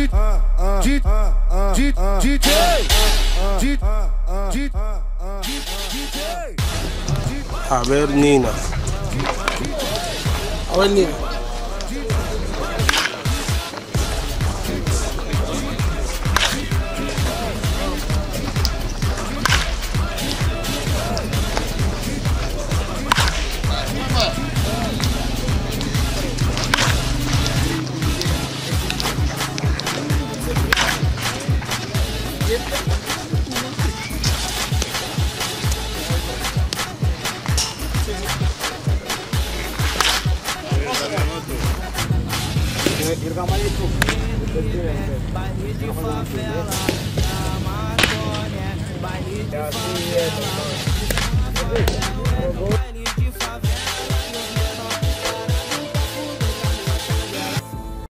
A ver, Nina. A ver, Nina. Baile de favela, da Amazônia, baile de favela.